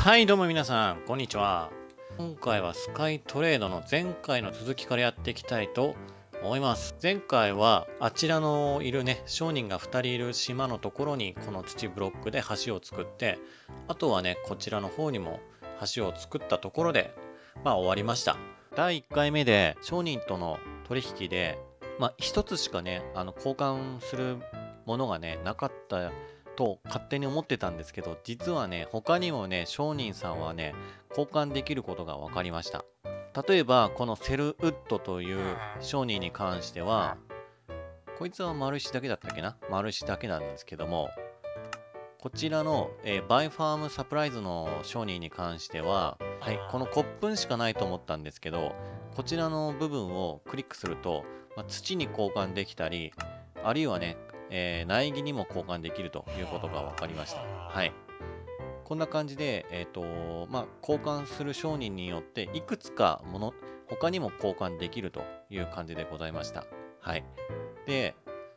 はいどうも皆さんこんにちは。今回はスカイトレードの前回の続きからやっていきたいと思います。前回はあちらのいるね商人が2人いる島のところにこの土ブロックで橋を作って、あとはねこちらの方にも橋を作ったところで終わりました。第1回目で商人との取引で一つしかね交換するものがねなかったと勝手に思ってたんですけど、実はね他にもね商人さんはね交換できることが分かりました。例えばこのセルウッドという商人に関しては、こいつは丸石だけだったっけな、丸石だけなんですけども、こちらの、バイファームサプライズの商人に関しては、この骨粉しかないと思ったんですけど、こちらの部分をクリックすると、土に交換できたり、あるいはね、苗木にも交換できるということが分かりました。はい。こんな感じで、交換する商人によっていくつか他にも交換できるという感じでございました。はい。で、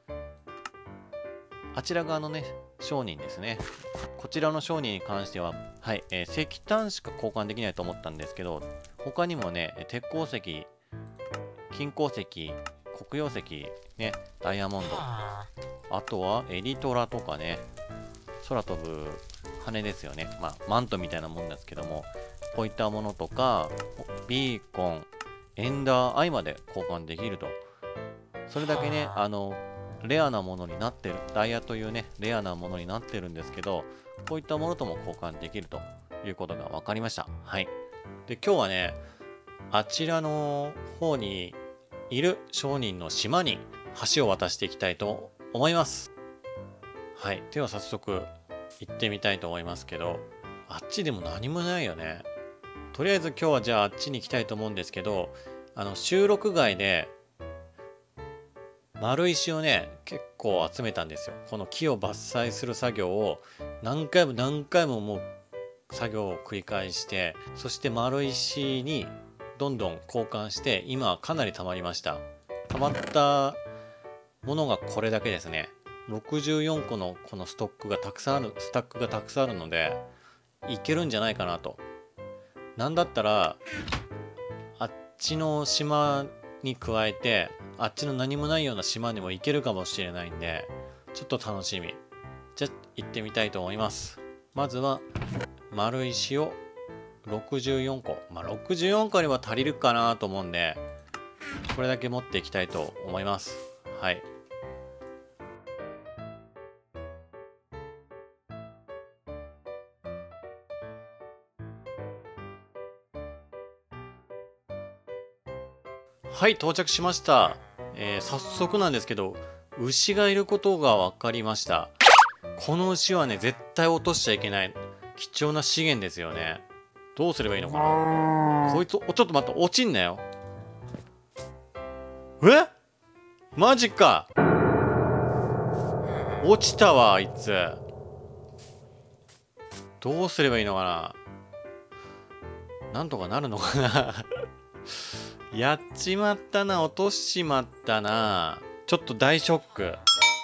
あちら側のね、商人ですね。こちらの商人に関しては、石炭しか交換できないと思ったんですけど、他にもね、鉄鉱石、金鉱石、黒曜石、ね、ダイヤモンド、あとはエリトラとかね、空飛ぶ羽ですよね。マントみたいなもんですけども、こういったものとか、ビーコン、エンダーアイまで交換できると。それだけね、レアなものになってる。ダイヤというね、レアなものになってるんですけど、こういったものとも交換できるということが分かりました。はい。で、今日はね、あちらの方にいる商人の島に橋を渡していきたいと思います。はい。では早速行ってみたいと思いますけど、あっちでも何もないよね。とりあえず今日はじゃああっちに行きたいと思うんですけど、収録外で丸石をね結構集めたんですよ。この木を伐採する作業を何回も何回ももう作業を繰り返して、そして丸石にどんどん交換して、今はかなり溜まりました。溜まったものがこれだけですね。64個のこのスタックがたくさんあるのでいけるんじゃないかなと。なんだったらあっちの島に加えてあっちの何もないような島にも行けるかもしれないんで、ちょっと楽しみ。じゃあ行ってみたいと思います。まずは丸石を64個、64個には足りるかなと思うんで、これだけ持っていきたいと思います。はい。はい、到着しました。早速なんですけど、牛がいることが分かりました。この牛はね、絶対落としちゃいけない。貴重な資源ですよね。どうすればいいのかな。こいつ、ちょっと待って、落ちんなよ。え？マジか。落ちたわ、あいつ。どうすればいいのかな。なんとかなるのかな。やっちまったな、落としちまったな。ちょっと大ショック。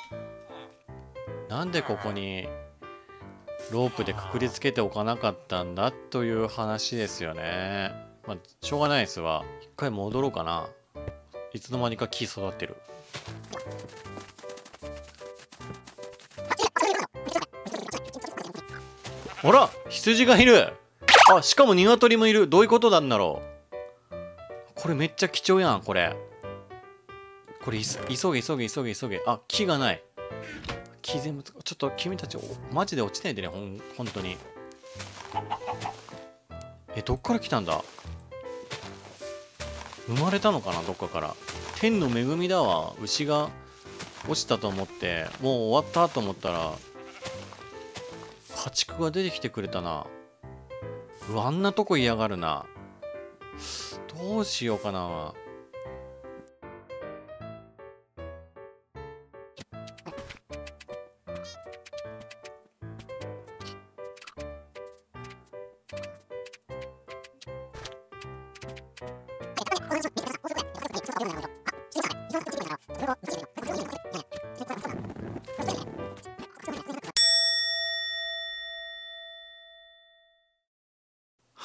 なんでここにロープでくくりつけておかなかったんだという話ですよね。しょうがないですわ。一回戻ろうかな。いつの間にか木育ってる。あら、羊がいる。あ、しかも鶏もいる。どういうことなんだろう。これめっちゃ貴重やん、これ。これ急げ。あ、木がない。木全部、ちょっと君たち、マジで落ちないでね、ほんとに。どっから来たんだ。生まれたのかな、どっかから。天の恵みだわ。牛が落ちたと思って、もう終わったと思ったら、家畜が出てきてくれたな。うわ、あんなとこ嫌がるな。どうしようかな。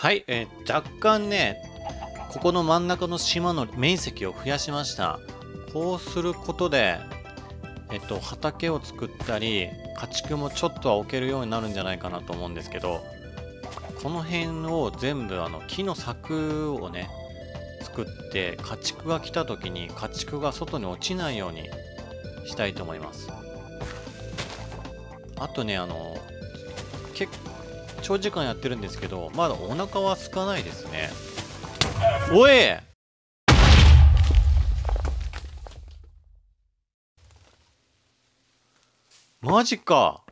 はい、若干ね、ここの真ん中の島の面積を増やしました。こうすることで、畑を作ったり、家畜もちょっとは置けるようになるんじゃないかなと思うんですけど、この辺を全部木の柵をね、作って、家畜が来た時に家畜が外に落ちないようにしたいと思います。あとね、長時間やってるんですけど、まだお腹は空かないですね。おい！マジか。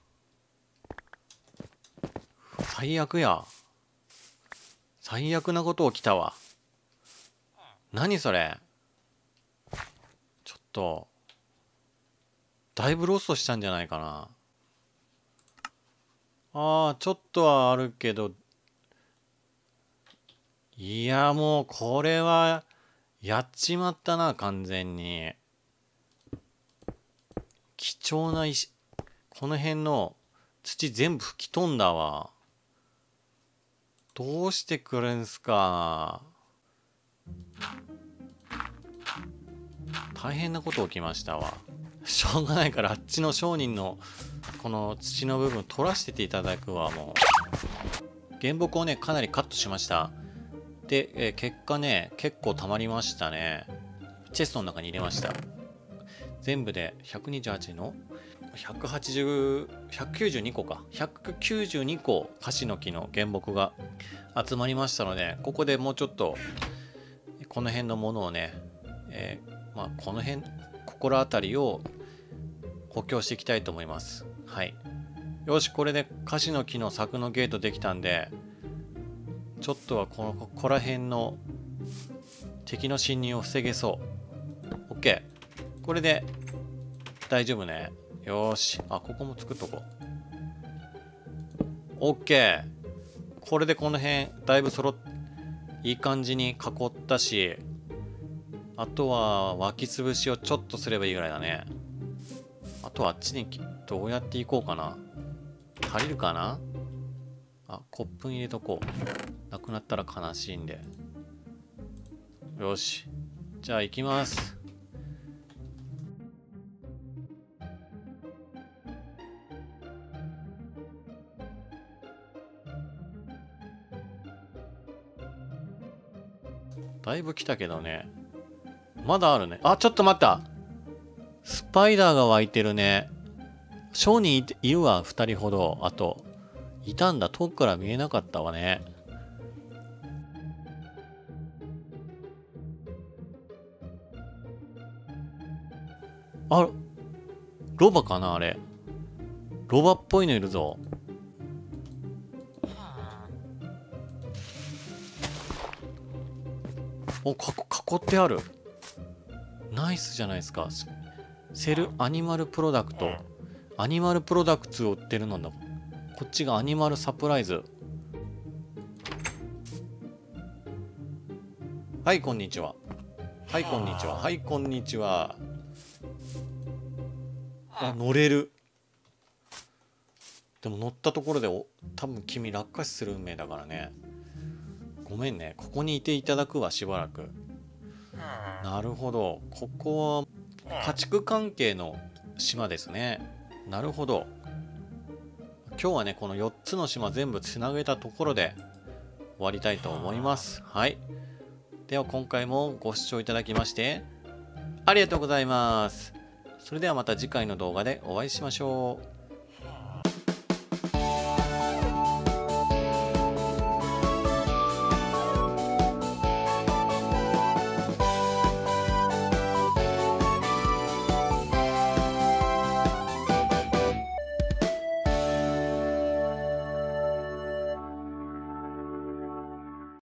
最悪や。最悪なこと起きたわ。何それ。ちょっと、だいぶロストしたんじゃないかな。ちょっとはあるけど、いや、もうこれは、やっちまったな、完全に。貴重な石、この辺の土全部吹き飛んだわ。どうしてくるんすか。大変なこと起きましたわ。しょうがないからあっちの商人のこの土の部分取らせていただくわ。もう原木をねかなりカットしました。で、結果ね結構溜まりましたね。チェストの中に入れました。全部で128の192個か。192個カシの木の原木が集まりましたので、ここでもうちょっとこの辺のものをね、この辺心当たりを補強していきたいと思います。はい。よし、これでカシの木の柵のゲートできたんで、ちょっとはここら辺の敵の侵入を防げそう。OK。これで大丈夫ね。よーし。ここも作っとこう。OK。これでこの辺だいぶいい感じに囲ったし、あとは湧き潰しをちょっとすればいいぐらいだね。あとはあっちにどうやって行こうかな。足りるかな。コップに入れとこう。なくなったら悲しいんで。よし。じゃあ行きます。だいぶ来たけどね。まだあるね。ちょっと待った。スパイダーが湧いてるね。商人いるわ、2人ほど。あと、いたんだ。遠くから見えなかったわね。ロバかなあれ。ロバっぽいのいるぞ。囲ってある。ナイスじゃないですか。セルアニマルプロダクト。アニマルプロダクツを売ってるのだ。こっちがアニマルサプライズ。はい、こんにちは。はい、こんにちは。はい、こんにちは。乗れる。でも乗ったところで多分君落下死する運命だからね。ごめんね。ここにいていただくわ、しばらく。なるほど。ここは家畜関係の島ですね。なるほど。今日はね、この4つの島全部つなげたところで終わりたいと思います。はい。では今回もご視聴いただきましてありがとうございます。それではまた次回の動画でお会いしましょう。